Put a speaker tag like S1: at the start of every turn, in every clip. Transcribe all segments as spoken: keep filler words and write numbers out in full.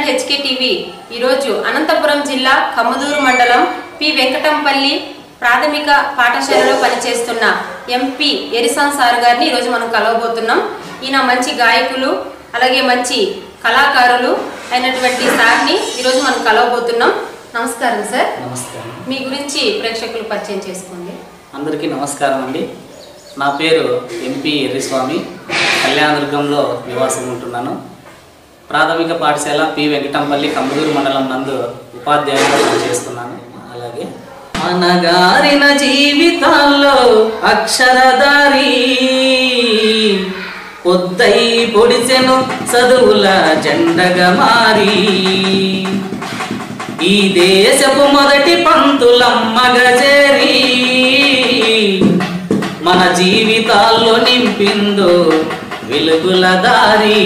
S1: And HK TV ఈరోజు అనంతపురం జిల్లా కమ్మదూరు మండలం పి వెంకటంపల్లి ప్రాథమిక పాఠశాలలో పనిచేస్తున్న ఎంపీ ఎరిసాన్ సార్ గారిని ఈరోజు మనం కలవబోతున్నాం. ఈయన మంచి గాయకులు అలాగే మంచి కళాకారులు అయినటువంటి సార్ని ఈరోజు మనం కలవబోతున్నాం. నమస్కారం సార్.
S2: నమస్కారం.
S1: మీ గురించి ప్రేక్షకులు పరిచయం చేసుకోండి.
S2: అందరికీ నమస్కారం అండి. నా పేరు ఎంపీ ఎర్రిస్వామి, కళ్యాణదుర్గంలో నివాసం ఉంటున్నాను. ప్రాథమిక పాఠశాల పి వెంకటంపల్లి కమ్మదూరు మండలం నందు ఉపాధ్యాయులుగా పనిచేస్తున్నాను. అలాగే అనగారిన జీవితాల్లో అక్షరధారి పొద్దై పొడిచెను చదువుల జెండగా మారి ఈ దేశపు మొదటి పంతులమ్మగా చేరి మన జీవితాల్లో నింపిందో వెలుగుల దారి.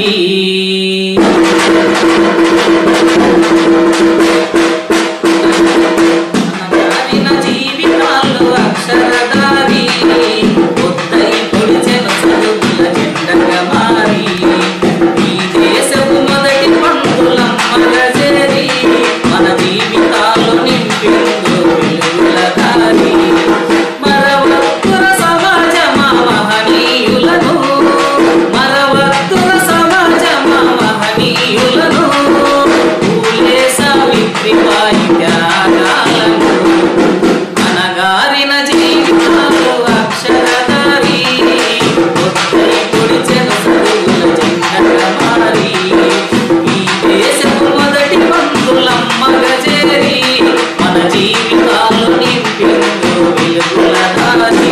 S2: అనగారిన జీవితాల్లో అక్షరధారి పొద్దై పొడిచెను చదువుల జెండగా మారి ఈ దేశపు మొదటి పంతులమ్మగా చేరి మన జీవితాల్లో నింపిందో వెలుగుల దారి. మరవత్తుల సమాజమా మహనీయులను మరవత్తుల సమాజమా మహనీయులను పూలే సావిత్రిబాయి త్యాగాలను అనగారిన జీవితాలు అక్షరధారి పొద్దై పొడిచెను చదువుల జెండగా మారి ఈ దేశపు మొదటి పంతులమ్మగా చేరి మన జీవితాలు నింపిందో వెలుగుల దారి.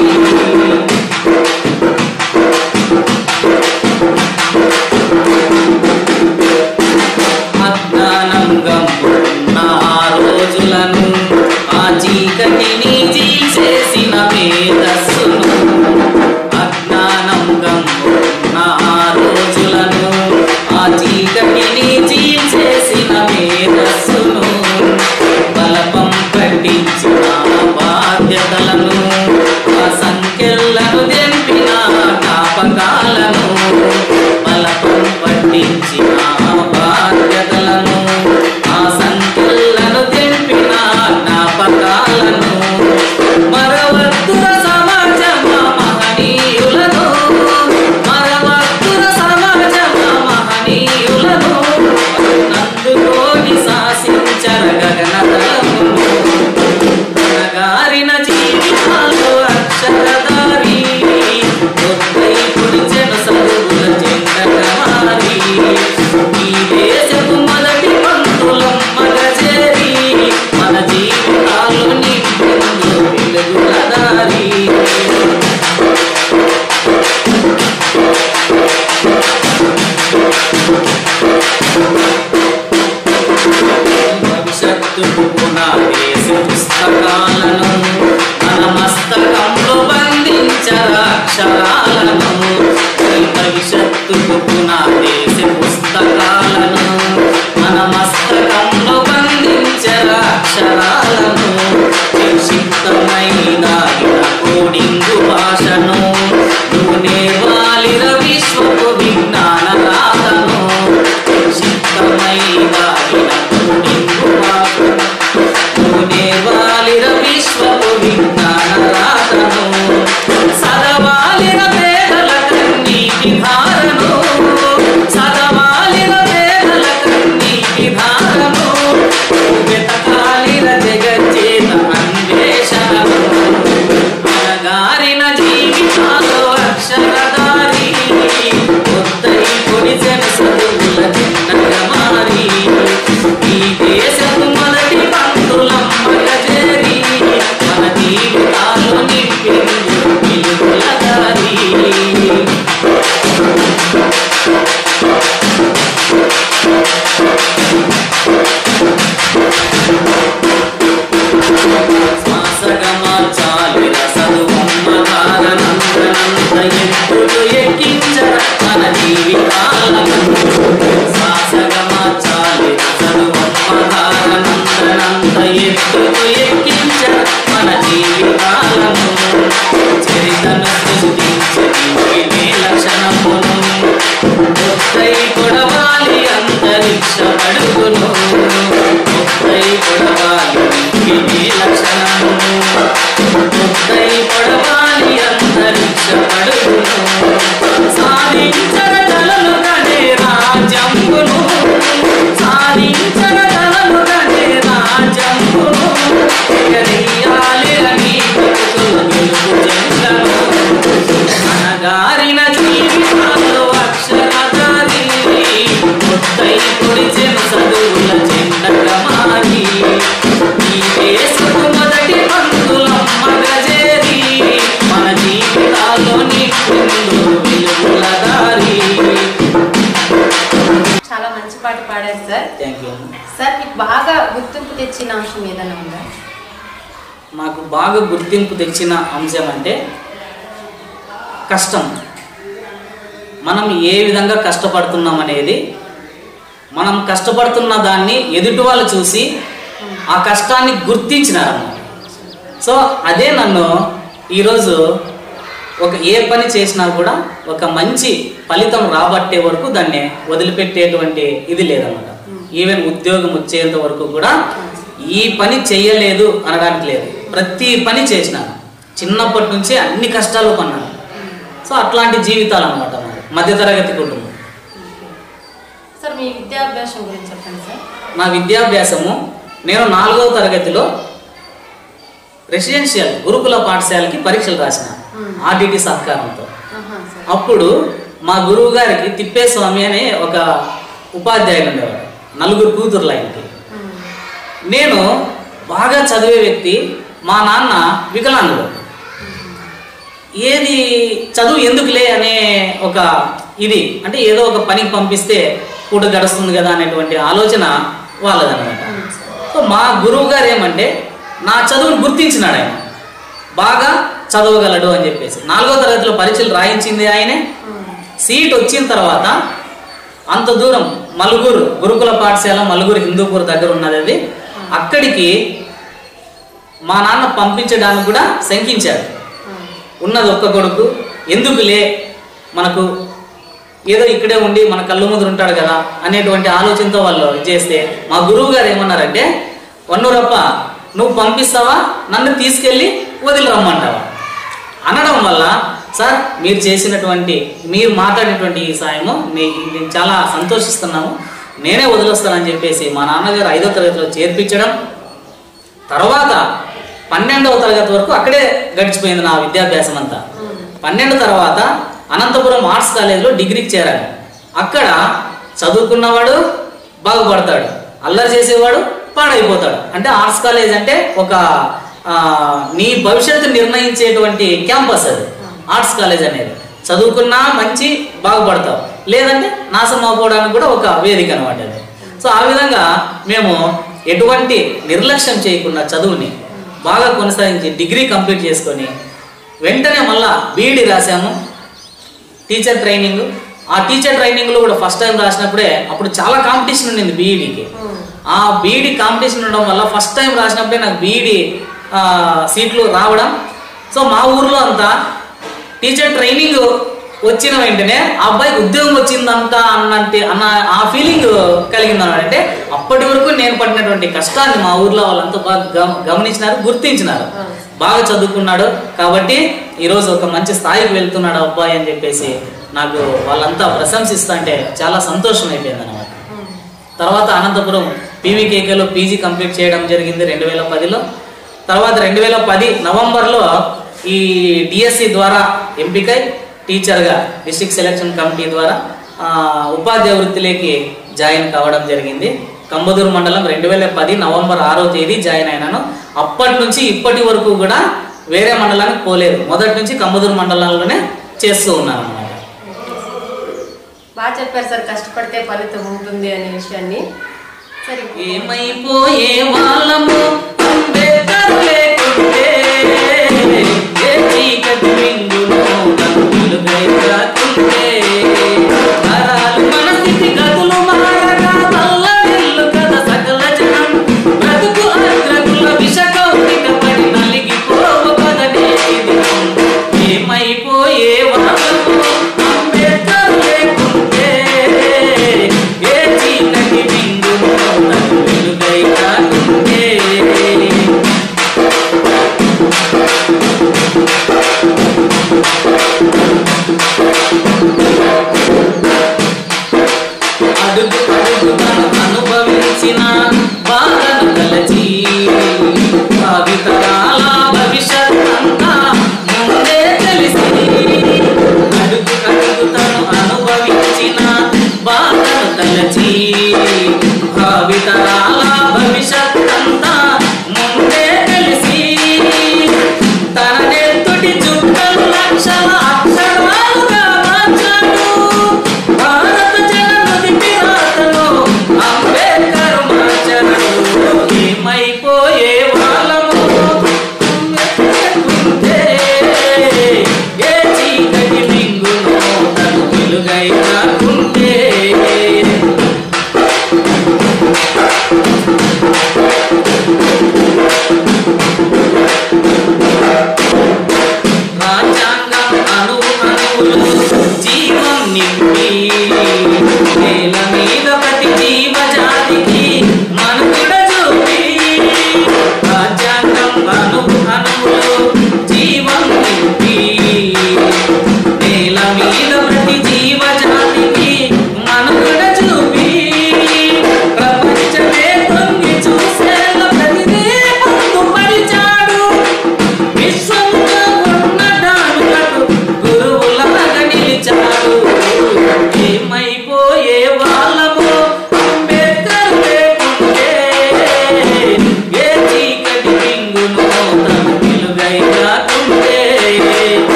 S2: అజ్ఞానం గమ్మున్న ఆ రోజులను ఆ చీకటిని చీల్చేసిన మేధస్సును అజ్ఞానం గమ్మున్న ఆ రోజులను ఆ చీకటిని చీల్చేసిన మేధస్సును బలపం పట్టించిన బాధ్యతలను ఆ సంఖ్యలను తెంపిన జ్ఞాపకాలను బలపం పట్టించిన బాధ్యతలను ఆ సంఖ్యలను తెంపిన జ్ఞాపకాలను మరవత్తుల సమాజమా మహనీయులను మరవత్తుల సమాజమా మహనీయులను నందుకోని శాసించర గగనతలమును అనగారిన జీవితాల్లో అక్షరధారి పొద్దై పొడిచెను చదువుల జెండగా మారి ఈ దేశపు మొదటి పంతులమ్మగా చేరి మన జీవితాల్లో నింపిందో వెలుగుల దారి. భవిష్యత్తుకు పునాదేశ పుస్తకాలను మన మస్తకంలో బంధించర అక్షరాలను భవిష్యత్తుకు పునాదేశ పుస్తకాలను మన మస్తకంలో బంధించర అక్షరాలను సంక్షిప్తమైన కోడింగు భాషను నువ్వు నేర్వాలిర విశ్వపు విజ్ఞాన రాతను సంక్షిప్తమైన కోడింగు భాషను నువ్వు నేర్వాలిర విశ్వపు విజ్ఞాన రాతను సదవాలిర పేదల కన్నీటి ధారను సదవాలిర పేదల కన్నీటి ధారను వెతకాలిర జగజ్జేత అన్వేషణను అనగారిన జీవితాల్లో అక్షరధారి పొద్దై పొడిచెను చదువుల జెండగా మారి ఈ దేశపు మొదటి పంతులమ్మగా చేరి మన జీవితాల్లో నింపిందో వెలుగుల దారి. శ్వాసగా మార్చాలిర చదువమ్మ ధారనంతనంత ఎత్తులు ఎక్కించర మన జీవితాలను శ్వాసగా మార్చాలిర చదువమ్మ ధారనంతనంత ఎత్తులు ఎక్కించర మన జీవితాలను చరితను సృష్టించే లక్షణమును పొద్దై పొడవాలి అంతరిక్ష అడుగును జీవిని లక్షణము ముద్దై పడవాలి అంతరిక్ష పడుగును సాధించగలలు కనే రాజ్యంబును సాధించగలలు కనే రాజ్యంబును ఎగరేయాలి అని భక్తుల గెలుపు జెండను అనగారిన జీవితాల్లో అక్షరధారి ముద్దై పొడిచెను చదువుల జెండగా మారి ఈ దేశపు మొదటి పంతులమ్మగా చేరి మన జీవితాల్లో నిండు వెలుగుల దారి.
S1: చాలా మంచి పాట పాడారు సార్.
S2: Thank you.
S1: సార్ మీకు బాగా గుర్తింపు తెచ్చిన అంశం ఏదైనా ఉందా?
S2: నాకు బాగా గుర్తింపు తెచ్చిన అంశం అంటే కష్టం. మనం ఏ విధంగా కష్టపడుతున్నాం అనేది, మనం కష్టపడుతున్న దాన్ని ఎదుటి వాళ్ళు చూసి ఆ కష్టాన్ని గుర్తించినారు. సో అదే నన్ను ఈరోజు ఒక ఏ పని చేసినా కూడా ఒక మంచి ఫలితం రాబట్టే వరకు దాన్ని వదిలిపెట్టేటువంటి ఇది లేదన్నమాట. ఈవెన్ ఉద్యోగం వచ్చేంత వరకు కూడా ఈ పని చెయ్యలేదు అనడానికి లేదు. ప్రతి పని చేసినాను. చిన్నప్పటి నుంచి అన్ని కష్టాలు పన్నాను. సో అట్లాంటి జీవితాలు అనమాట మధ్యతరగతి కుటుంబం.
S1: సార్ మీ విద్యాభ్యాసం గురించి చెప్పండి సార్.
S2: నా విద్యాభ్యాసము నేను నాలుగవ తరగతిలో రెసిడెన్షియల్ గురుకుల పాఠశాలకి పరీక్షలు రాసిన ఆర్డిటి సహకారంతో. అప్పుడు మా గురువు గారికి తిప్పేస్వామి అనే ఒక ఉపాధ్యాయులు ఉండేవాడు, నలుగురు కూతుర్ల ఆయనకి. నేను బాగా చదివే వ్యక్తి, మా నాన్న వికలాంగుడు. ఏది చదువు ఎందుకులే అనే ఒక ఇది, అంటే ఏదో ఒక పనికి పంపిస్తే పూట గడుస్తుంది కదా అనేటువంటి ఆలోచన వాళ్ళదనమాట. సో మా గురువు గారు ఏమంటే నా చదువును గుర్తించినాడు. ఆయన బాగా చదవగలడు అని చెప్పేసి నాలుగో తరగతిలో పరీక్షలు రాయించింది ఆయనే. సీట్ వచ్చిన తర్వాత అంత దూరం మలుగురు గురుకుల పాఠశాల మలుగురు హిందూపూర్ దగ్గర ఉన్నది అది. అక్కడికి మా నాన్న పంపించడానికి కూడా శంకించాడు. ఉన్నది ఒక్క కొడుకు, ఎందుకులే మనకు ఏదో ఇక్కడే ఉండి మన కళ్ళు ముందు ఉంటాడు కదా అనేటువంటి ఆలోచనతో వాళ్ళు చేస్తే మా గురువు గారు ఏమన్నారంటే, వన్నూరప్ప నువ్వు పంపిస్తావా, నన్ను తీసుకెళ్ళి వదిలి రమ్మంటావా అనడం వల్ల, సార్ మీరు చేసినటువంటి మీరు మాట్లాడినటువంటి ఈ సాయము నేను చాలా సంతోషిస్తున్నాము, నేనే వదిలేస్తానని చెప్పేసి మా నాన్నగారు ఐదో తరగతిలో చేర్పించడం. తర్వాత పన్నెండవ తరగతి వరకు అక్కడే గడిచిపోయింది నా విద్యాభ్యాసం అంతా. పన్నెండు తర్వాత అనంతపురం ఆర్ట్స్ కాలేజ్లో డిగ్రీకి చేరాను. అక్కడ చదువుకున్నవాడు బాగుపడతాడు, అల్లరి చేసేవాడు పాడైపోతాడు. అంటే ఆర్ట్స్ కాలేజ్ అంటే ఒక నీ భవిష్యత్తు నిర్ణయించేటువంటి క్యాంపస్ అది ఆర్ట్స్ కాలేజ్ అనేది. చదువుకున్నా మంచి బాగుపడతావు, లేదంటే నాశనం అవ్వడానికి కూడా ఒక వేదిక అనమాట అది. సో ఆ విధంగా మేము ఎటువంటి నిర్లక్ష్యం చేయకుండా చదువుని బాగా కొనసాగించి డిగ్రీ కంప్లీట్ చేసుకొని వెంటనే మళ్ళా బీఈడి రాసాము, టీచర్ ట్రైనింగ్. ఆ టీచర్ ట్రైనింగ్లో కూడా ఫస్ట్ టైం రాసినప్పుడే అప్పుడు చాలా కాంపిటీషన్ ఉండింది బీఈడికి. ఆ బీఈడి కాంపిటీషన్ ఉండడం వల్ల ఫస్ట్ టైం రాసినప్పుడే నాకు బీఈడి సీట్లు రావడం. సో మా ఊర్లో అంతా టీచర్ ట్రైనింగ్ వచ్చిన వెంటనే ఆ అబ్బాయికి ఉద్యోగం వచ్చిందంట అన్నంటే అన్న ఆ ఫీలింగ్ కలిగింది అన్నమాట. అంటే అప్పటి వరకు నేను పడినటువంటి కష్టాన్ని మా ఊర్లో వాళ్ళంతా బాగా గమనించినారు, గుర్తించినారు. బాగా చదువుకున్నాడు కాబట్టి ఈరోజు ఒక మంచి స్థాయికి వెళ్తున్నాడు అబ్బాయి అని చెప్పేసి నాకు వాళ్ళంతా ప్రశంసిస్తా అంటే చాలా సంతోషం అయిపోయింది అనమాట. తర్వాత అనంతపురం పీవీకేకేలో పీజీ కంప్లీట్ చేయడం జరిగింది రెండు వేల పదిలో. తర్వాత రెండు వేల పది నవంబర్లో ఈ డిఎస్సి ద్వారా ఎంపికై టీచర్గా డిస్ట్రిక్ట్ సెలక్షన్ కమిటీ ద్వారా ఉపాధ్యాయ వృత్తిలోకి జాయిన్ కావడం జరిగింది. కంబదూరు మండలం రెండు వేల పది నవంబర్ ఆరో తేదీ జాయిన్ అయినాను. అప్పటి నుంచి ఇప్పటి వరకు కూడా వేరే మండలానికి పోలేదు. మొదటి నుంచి కంబదూరు మండలంలోనే చేస్తూ ఉన్నాను అన్నమాట.
S1: బాగా చెప్పారు సార్, కష్టపడితే ఫలితం ఉంటుంది అనే విషయాన్ని. సరే,
S2: ఏమైపోయే వాళ్ళము ఏ చీకటి బిందును వెలుగై కాకుంటే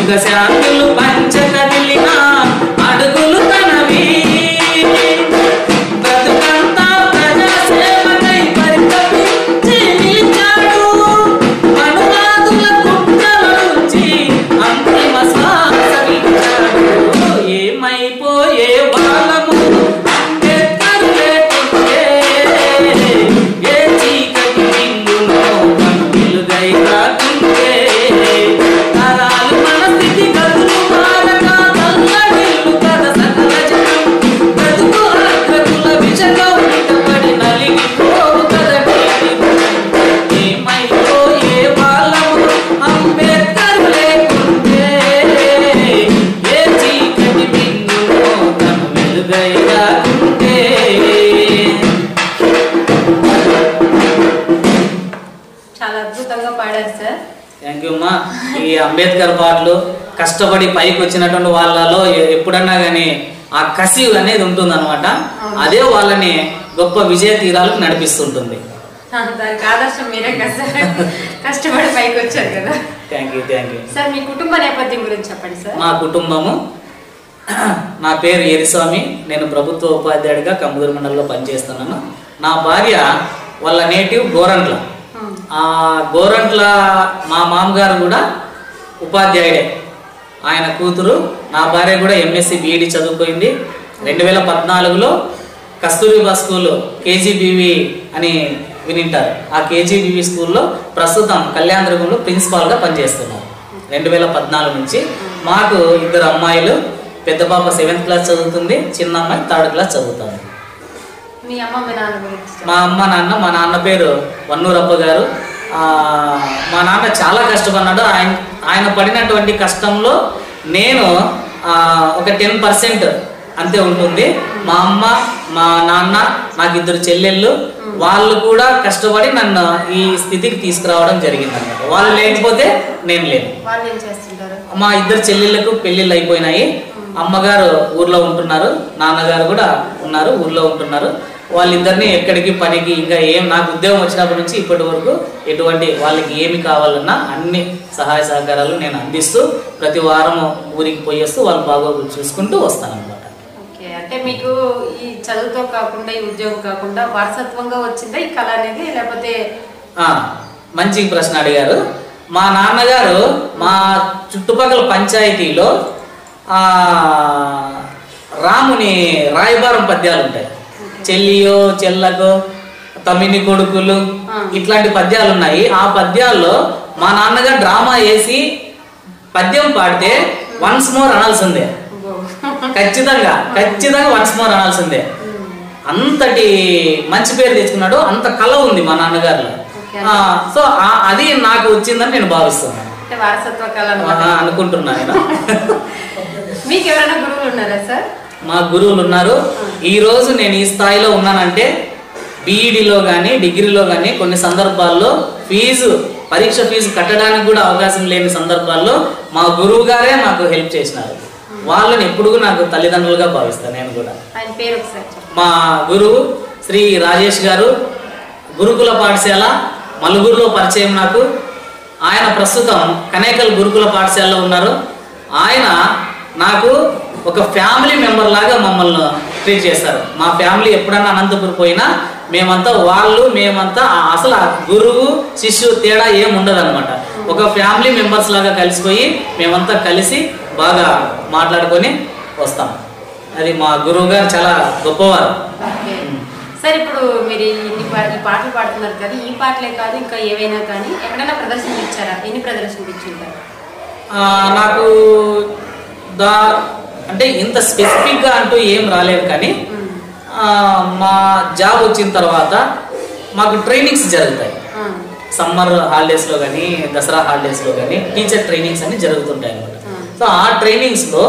S2: సుఖ శాంతులు పంచ కదిలిన అడుగులు తనవి బ్రతుకంతా ప్రజా సేవకై పరితపించి నిలిచాడు అనువాదుల కుట్రల నుంచి అంతిమ శ్వాస విడిచాడు ఏమైపోయే వాళ్ళము అంబేద్కర్ లేకుంటే ఏ చీకటి నిండునో వెలుగై కాకుంటే తరాలు మన స్థితి గతులు మారక తల్లడిల్లు కథ సకల జనం బ్రతుకు అగ్రకుల విషగౌరికపడి నలిగిపోవు కదటి ఏమైపోయే వాళ్ళము అంబేద్కర్ లేకుంటే ఏ చీకటి నిండునో తను వెలుగై కాకుంటే.
S1: చాలా అద్భుతంగా పాడారు సార్.
S2: థ్యాంక్ యూ అమ్మా. ఈ అంబేద్కర్ పాటలు కష్టపడి పైకి వచ్చినటువంటి వాళ్ళలో ఎ- ఎప్పుడన్నా కానీ ఆ కసి అనేది ఉంటుంది అనమాట. అదే వాళ్ళని గొప్ప విజయ తీరాలకు నడిపిస్తుంటుంది.
S1: దానికి ఆదర్శం మీరే కదా సార్, కష్టపడి పైకి వచ్చారు కదా.
S2: Thank you thank you.
S1: Sir మీ కుటుంబ నేపథ్యం గురించి చెప్పండి సార్.
S2: మా కుటుంబము, నా పేరు ఎరిస్వామి, నేను ప్రభుత్వ ఉపాధ్యాయుడిగా కమ్మదూరు మండలంలో పనిచేస్తున్నాను. నా భార్య వాళ్ళ నేటివ్ గోరంట్ల.
S1: ఉమ్.
S2: ఆ గోరంట్ల మా మామగారు కూడా ఉపాధ్యాయుడే. ఆయన కూతురు నా భార్య కూడా ఎంఎస్సి బిఈడి చదువుకుంది. రెండు వేల పద్నాలుగులో కస్తూరిబా స్కూల్ కేజీబీవి అని వినింటారు. ఆ కేజీబీవి స్కూల్లో ప్రస్తుతం కళ్యాణదుర్గంలో ప్రిన్సిపాల్గా పనిచేస్తున్నారు రెండు వేల పద్నాలుగు నుంచి. మాకు ఇద్దరు అమ్మాయిలు, పెద్ద పాప సెవెంత్ క్లాస్ చదువుతుంది, చిన్న అమ్మాయి థర్డ్ క్లాస్ చదువుతుంది.
S1: మీ అమ్మ మీ నాన్న గురించి
S2: మా అమ్మ నాన్న, మా నాన్న పేరు వన్నూరప్ప గారు. ఆ, మా నాన్న చాలా కష్టపడినాడు. ఆయన ఆయన పడినటువంటి కష్టంలో నేను ఆ, ఒక టెన్ పర్సెంట్ అంతే ఉంటుంది. మా అమ్మ, మా నాన్న, నాకు ఇద్దరు చెల్లెళ్ళు, వాళ్ళు కూడా కష్టపడి నన్ను ఈ స్థితికి తీసుకురావడం జరిగింది అన్నమాట. వాళ్ళు లేకపోతే నేను లేను.
S1: వాళ్ళు ఏం చేస్తుంటారు?
S2: మా ఇద్దరు చెల్లెళ్ళకు పెళ్ళిళ్ళు అయిపోయినాయి. అమ్మగారు ఊర్లో ఉంటున్నారు, నాన్నగారు కూడా ఉన్నారు, ఊర్లో ఉంటున్నారు. వాళ్ళిద్దరిని ఎక్కడికి పనికి ఇంకా ఏం, నాకు ఉద్యోగం వచ్చినప్పటి నుంచి ఇప్పటి వరకు ఎటువంటి వాళ్ళకి ఏమి కావాలన్నా అన్ని సహాయ సహకారాలు నేను అందిస్తూ ప్రతి వారం ఊరికి పోయేస్తూ వాళ్ళు బాగోగులు చూసుకుంటూ వస్తాను అనమాట.
S1: ఓకే, అంటే మీకు ఈ చదువుతో కాకుండా ఈ ఉద్యోగం కాకుండా వారసత్వంగా వచ్చిందా ఈ కళ అనేది, లేకపోతే?
S2: ఆ, మంచి ప్రశ్న అడిగారు. మా నాన్నగారు మా చుట్టుపక్కల పంచాయతీలో ఆ రాముని రాయబారం పద్యాలు ఉంటాయి. చెల్లియో చెల్లకు తమ్మిని కొడుకులు ఇట్లాంటి పద్యాలు ఉన్నాయి. ఆ పద్యాల్లో మా నాన్నగారు డ్రామా వేసి పద్యం పాడితే వన్స్ మోర్ అనాల్సిందే, ఖచ్చితంగా ఖచ్చితంగా వన్స్ మోర్ అనాల్సిందే. అంతటి మంచి పేరు తెచ్చుకున్నాడు, అంత కళ ఉంది మా నాన్నగారిలో. సో అది నాకు వచ్చిందని నేను భావిస్తున్నాను,
S1: వారసత్వ కళ
S2: అనుకుంటున్నాను.
S1: మీకు ఎవరైనా గురువులు ఉన్నారా సార్?
S2: మా గురువులు ఉన్నారు. ఈ రోజు నేను ఈ స్థాయిలో ఉన్నానంటే బీఈడిలో కానీ డిగ్రీలో కానీ కొన్ని సందర్భాల్లో ఫీజు పరీక్ష ఫీజు కట్టడానికి కూడా అవకాశం లేని సందర్భాల్లో మా గురువు గారే నాకు హెల్ప్ చేసినారు. వాళ్ళని ఎప్పుడు నాకు తల్లిదండ్రులుగా భావిస్తాను నేను కూడా.
S1: ఆయన పేరు ఒకసారి చెప్పండి.
S2: మా గురువు శ్రీ రాజేష్ గారు, గురుకుల పాఠశాల మలుగురులో పరిచయం నాకు. ఆయన ప్రస్తుతం కనేకల్ గురుకుల పాఠశాలలో ఉన్నారు. ఆయన నాకు ఒక ఫ్యామిలీ మెంబర్ లాగా మమ్మల్ని ట్రీట్ చేస్తారు. మా ఫ్యామిలీ ఎప్పుడన్నా అనంతపురం పోయినా మేమంతా వాళ్ళు మేమంతా అసలు గురువు శిష్యు తేడా ఏం ఉండదు అనమాట. ఒక ఫ్యామిలీ మెంబర్స్ లాగా కలిసిపోయి మేమంతా కలిసి బాగా మాట్లాడుకొని వస్తాం. అది మా గురువు గారు చాలా గొప్పవారు.
S1: సార్, ఇప్పుడు మీరు ఇన్ని ఈ పాటలు పాడుతున్నారు కదా, ఈ పాటలే కాదు ఇంకా ఏవైనా కానీ ఎక్కడైనా ప్రదర్శనలు ఇచ్చారా? ఎన్ని ప్రదర్శనలు ఇచ్చింటారు?
S2: నాకు దా అంటే ఇంత స్పెసిఫిక్గా అంటూ ఏం రాలేదు, కానీ మా జాబ్ వచ్చిన తర్వాత మాకు ట్రైనింగ్స్ జరుగుతాయి. సమ్మర్ హాలిడేస్లో కానీ దసరా హాలిడేస్లో కానీ టీచర్ ట్రైనింగ్స్ అన్ని జరుగుతుంటాయి అనమాట. సో ఆ ట్రైనింగ్స్లో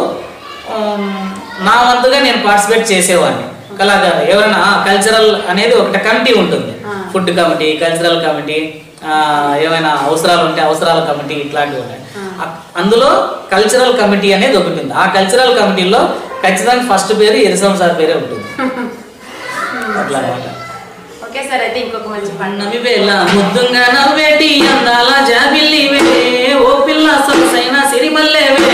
S2: నా వంతుగా నేను పార్టిసిపేట్ చేసేవాడిని. కళాకారు ఎవరైనా కల్చరల్ అనేది ఒక కమిటీ ఉంటుంది, ఫుడ్ కమిటీ, కల్చరల్ కమిటీ, ఏమైనా అవసరాలు ఉంటే అవసరాల కమిటీ ఇట్లాంటివి ఉన్నాయి. అందులో కల్చరల్ కమిటీ అనేది ఒకటి ఉంది. ఆ కల్చరల్ కమిటీలో ఖచ్చితంగా ఫస్ట్ పేరు ఎరిసం సార్ పేరే ఉంటుంది. అట్లా అనమాట.
S1: ఓకే సార్, అయితే ఇంకొక మంచి
S2: పండుగ ముద్దుగా నవ్వేటి అందాల జాబిల్లి ఓ పిల్ల సొగసైన సిరిమల్లె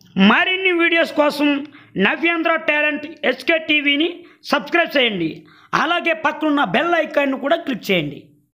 S3: మరిన్ని వీడియోస్ కోసం నవ్యాంధ్ర టాలెంట్ ఎస్కే టీవీని సబ్స్క్రైబ్ చేయండి. అలాగే పక్కనున్న బెల్ ఐకాన్ను కూడా క్లిక్ చేయండి.